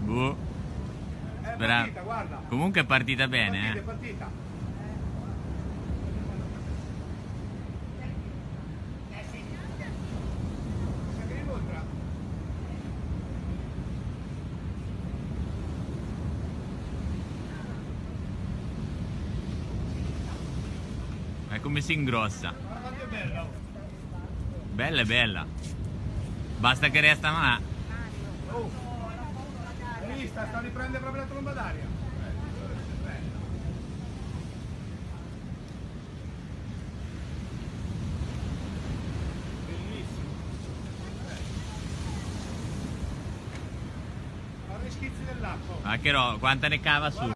Boh. È partita, guarda. Comunque è partita bene, È partita. È come si ingrossa. Guarda quanto è bella. Bella è bella. Basta che resta ma. Oh, hai visto? Sta riprendendo proprio la tromba d'aria. Bellissimo. Guarda i schizzi dell'acqua. Ma che quanta ne cava su?